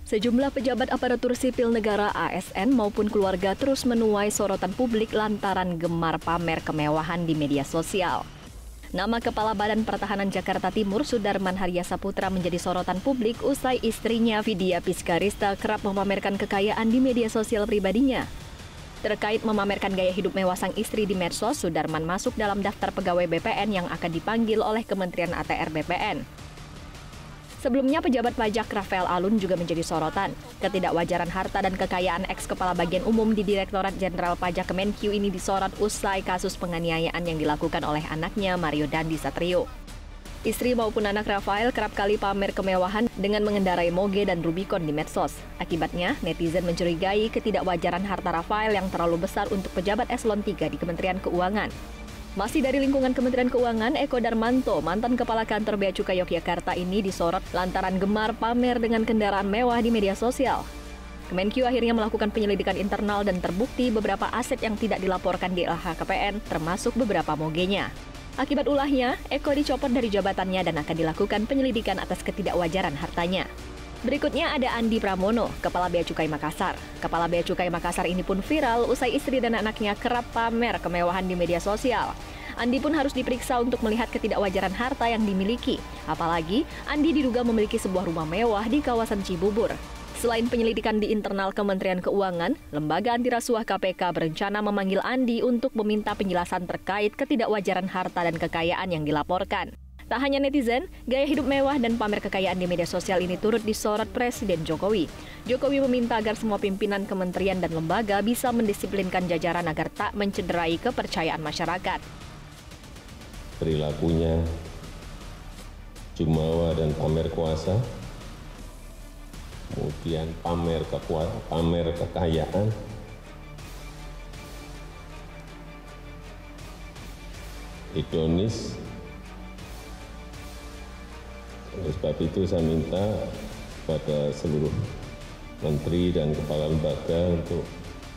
Sejumlah pejabat aparatur sipil negara ASN maupun keluarga terus menuai sorotan publik lantaran gemar pamer kemewahan di media sosial. Nama Kepala Badan Pertahanan Jakarta Timur, Sudarman Haryasaputra, menjadi sorotan publik usai istrinya Vidya Piskarista kerap memamerkan kekayaan di media sosial pribadinya. Terkait memamerkan gaya hidup mewah sang istri di medsos, Sudarman masuk dalam daftar pegawai BPN yang akan dipanggil oleh Kementerian ATR BPN. Sebelumnya, pejabat pajak Rafael Alun juga menjadi sorotan. Ketidakwajaran harta dan kekayaan ex-kepala bagian umum di Direktorat Jenderal Pajak Kemenkyu ini disorot usai kasus penganiayaan yang dilakukan oleh anaknya Mario Dandi Satrio. Istri maupun anak Rafael kerap kali pamer kemewahan dengan mengendarai moge dan Rubicon di medsos. Akibatnya, netizen mencurigai ketidakwajaran harta Rafael yang terlalu besar untuk pejabat eselon 3 di Kementerian Keuangan. Masih dari lingkungan Kementerian Keuangan, Eko Darmanto, mantan Kepala Kantor Bea Cukai Yogyakarta ini disorot lantaran gemar pamer dengan kendaraan mewah di media sosial. Kemenkyu akhirnya melakukan penyelidikan internal dan terbukti beberapa aset yang tidak dilaporkan di LHKPN, termasuk beberapa mogenya. Akibat ulahnya, Eko dicopot dari jabatannya dan akan dilakukan penyelidikan atas ketidakwajaran hartanya. Berikutnya ada Andi Pramono, Kepala Bea Cukai Makassar. Kepala Bea Cukai Makassar ini pun viral usai istri dan anaknya kerap pamer kemewahan di media sosial. Andi pun harus diperiksa untuk melihat ketidakwajaran harta yang dimiliki. Apalagi, Andi diduga memiliki sebuah rumah mewah di kawasan Cibubur. Selain penyelidikan di internal Kementerian Keuangan, Lembaga Antirasuah KPK berencana memanggil Andi untuk meminta penjelasan terkait ketidakwajaran harta dan kekayaan yang dilaporkan. Tak hanya netizen, gaya hidup mewah dan pamer kekayaan di media sosial ini turut disorot Presiden Jokowi. Jokowi meminta agar semua pimpinan kementerian dan lembaga bisa mendisiplinkan jajaran agar tak mencederai kepercayaan masyarakat. Perilakunya jumawa dan pamer kuasa, kemudian pamer kekayaan, hedonis. Oleh sebab itu saya minta kepada seluruh menteri dan kepala lembaga untuk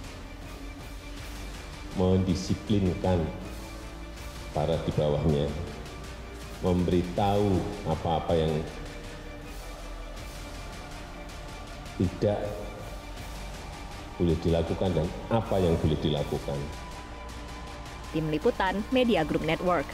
mendisiplinkan para di bawahnya, memberitahu apa-apa yang tidak boleh dilakukan dan apa yang boleh dilakukan. Tim Liputan Media Group Network.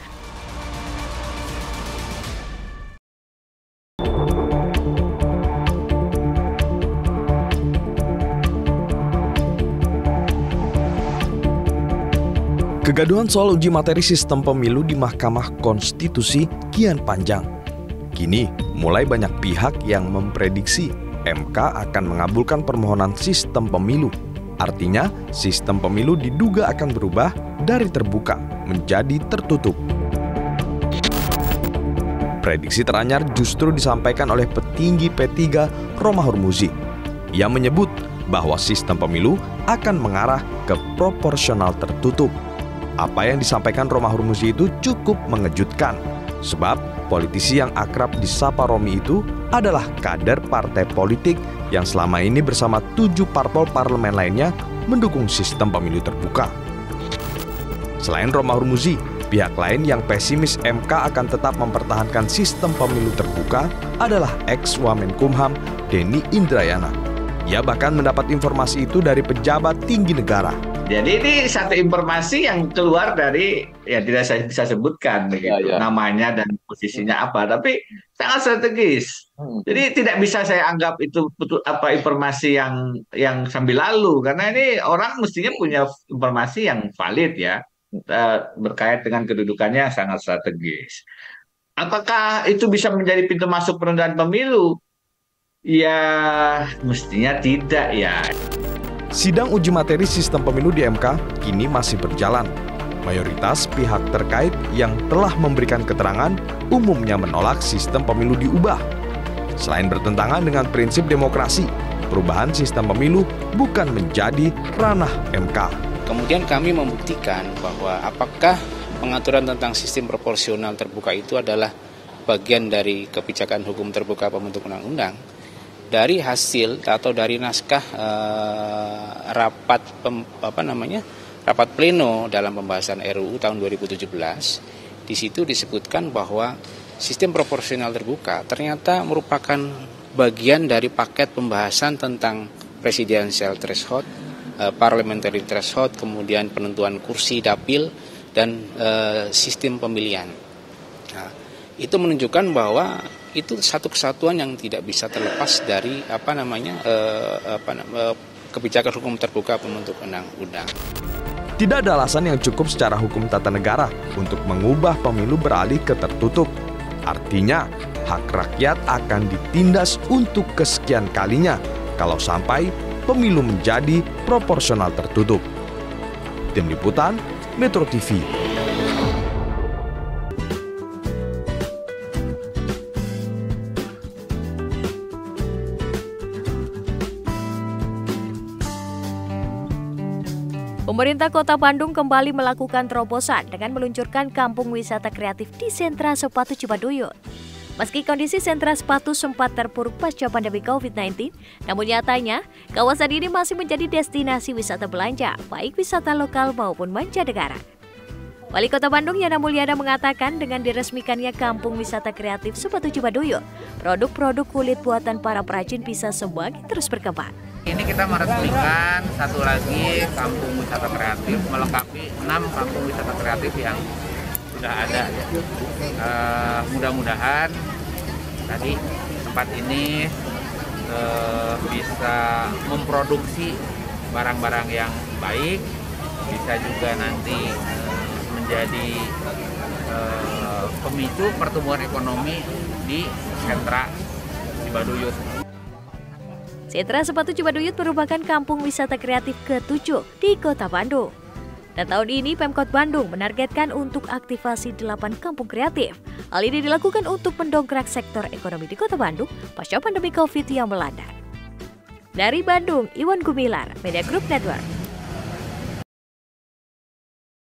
Kegaduhan soal uji materi sistem pemilu di Mahkamah Konstitusi kian panjang. Kini, mulai banyak pihak yang memprediksi MK akan mengabulkan permohonan sistem pemilu. Artinya, sistem pemilu diduga akan berubah dari terbuka menjadi tertutup. Prediksi teranyar justru disampaikan oleh petinggi P3 Romahur Muzi. Ia menyebut bahwa sistem pemilu akan mengarah ke proporsional tertutup. Apa yang disampaikan Romahur Muzi itu cukup mengejutkan, sebab politisi yang akrab disapa Romi itu adalah kader partai politik yang selama ini bersama 7 parpol parlemen lainnya mendukung sistem pemilu terbuka. Selain Romahur Muzi, pihak lain yang pesimis MK akan tetap mempertahankan sistem pemilu terbuka adalah ex-Wamenkumham Denny Indrayana. Ia bahkan mendapat informasi itu dari pejabat tinggi negara. Jadi ini satu informasi yang keluar dari, ya tidak saya bisa sebutkan begitu, namanya dan posisinya apa, tapi sangat strategis. Jadi tidak bisa saya anggap itu informasi yang sambil lalu, karena ini orang mestinya punya informasi yang valid ya, berkait dengan kedudukannya yang sangat strategis. Apakah itu bisa menjadi pintu masuk penundaan pemilu? Ya, mestinya tidak ya. Sidang uji materi sistem pemilu di MK kini masih berjalan. Mayoritas pihak terkait yang telah memberikan keterangan umumnya menolak sistem pemilu diubah. Selain bertentangan dengan prinsip demokrasi, perubahan sistem pemilu bukan menjadi ranah MK. Kemudian kami membuktikan bahwa apakah pengaturan tentang sistem proporsional terbuka itu adalah bagian dari kebijakan hukum terbuka pembentuk undang-undang. Dari hasil atau dari naskah rapat pleno dalam pembahasan RUU tahun 2017, di situ disebutkan bahwa sistem proporsional terbuka ternyata merupakan bagian dari paket pembahasan tentang presidensial threshold, parliamentary threshold, kemudian penentuan kursi dapil dan sistem pemilihan. Nah, itu menunjukkan bahwa itu satu kesatuan yang tidak bisa terlepas dari kebijakan hukum terbuka pembentuk undang-undang. Tidak ada alasan yang cukup secara hukum tata negara untuk mengubah pemilu beralih ke tertutup. Artinya, hak rakyat akan ditindas untuk kesekian kalinya kalau sampai pemilu menjadi proporsional tertutup. Tim Liputan, Metro TV. Pemerintah Kota Bandung kembali melakukan terobosan dengan meluncurkan kampung wisata kreatif di sentra sepatu Cibaduyut. Meski kondisi sentra sepatu sempat terpuruk pasca pandemi COVID-19, namun nyatanya kawasan ini masih menjadi destinasi wisata belanja, baik wisata lokal maupun mancanegara. Wali Kota Bandung Yana Mulyana mengatakan dengan diresmikannya kampung wisata kreatif sepatu Cibaduyut, produk-produk kulit buatan para perajin bisa semakin terus berkembang. Ini kita meresmikan satu lagi kampung wisata kreatif, melengkapi 6 kampung wisata kreatif yang sudah ada. Mudah-mudahan tadi tempat ini bisa memproduksi barang-barang yang baik, bisa juga nanti menjadi pemicu pertumbuhan ekonomi di sentra Cibaduyut. Sentra sepatu Cibaduyut merupakan kampung wisata kreatif ke-7 di Kota Bandung. Dan tahun ini Pemkot Bandung menargetkan untuk aktivasi 8 kampung kreatif. Hal ini dilakukan untuk mendongkrak sektor ekonomi di Kota Bandung pasca pandemi COVID yang melanda. Dari Bandung, Iwan Gumilar, Media Group Network.